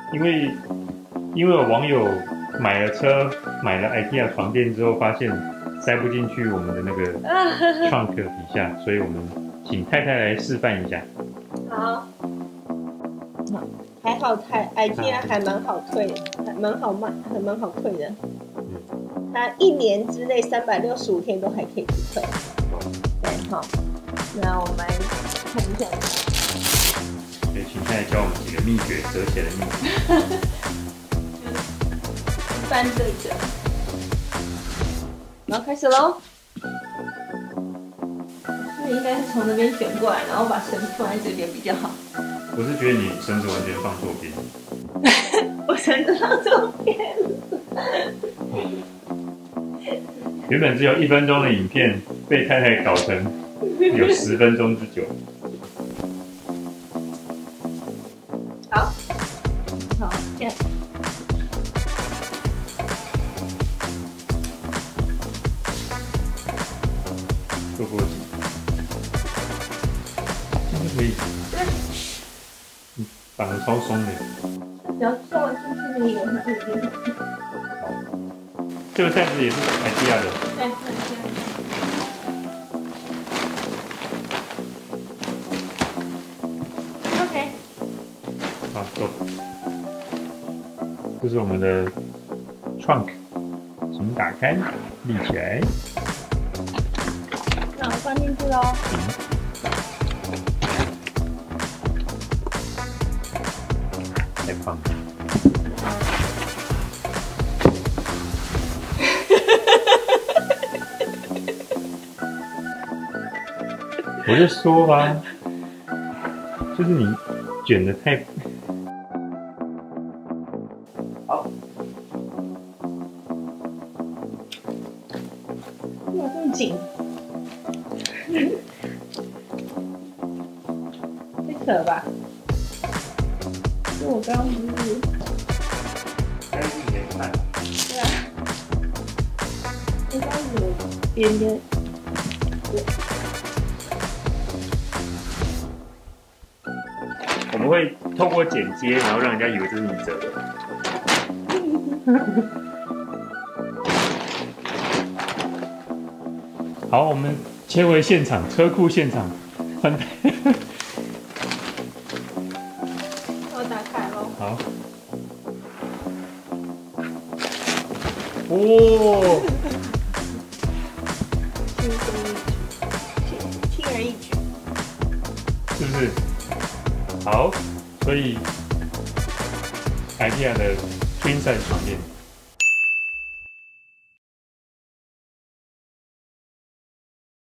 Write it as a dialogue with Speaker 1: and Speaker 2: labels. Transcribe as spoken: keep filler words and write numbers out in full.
Speaker 1: 因为因为有网友买了车，买了 IKEA 床垫之后，发现塞不进去我们的那个 trunk 底下，所以我们请太太来示范一下。
Speaker 2: 好，还好台 IKEA 还蛮好退，还蛮好卖，还蛮好退的。它一年之内三百六十五天都还可以退。对，好，那我们看一下。
Speaker 1: 对，请太太教我们几个秘诀，折起来的秘诀。
Speaker 2: 翻对折，然后开始喽。那应该是从那边卷过来，然后把绳放在这边比较好。
Speaker 1: 我是觉得你绳子完全放错边。
Speaker 2: 我绳子放错边。
Speaker 1: 原本只有一分钟的影片，被太太搞成有十分钟之久。
Speaker 2: 好，好，这样。
Speaker 1: 做过几？这样就可以。
Speaker 2: 对。
Speaker 1: 嗯，绑得超松的。
Speaker 2: 只要稍微出去那个，它就已经很。
Speaker 1: 这个袋子也是 IKEA 的。
Speaker 2: 对，OK。
Speaker 1: 好，走。这是我们的 trunk， 请打开，立起来。
Speaker 2: 那我放进去喽。
Speaker 1: 再放。我就说吧，就是你卷的太……好。
Speaker 2: 哇，这么紧。太扯了吧！就我刚刚不是……
Speaker 1: 该是没看。
Speaker 2: 对啊，我刚刚有边边。
Speaker 1: 我们会透过剪接，然后让人家以为这是你折的。好，我们切回现场，车库现场。
Speaker 2: 我打开喽。
Speaker 1: 好。哦。
Speaker 2: 轻松一举，轻轻而易举，
Speaker 1: 是不是？好，所以 IKEA 的 twin size 床垫。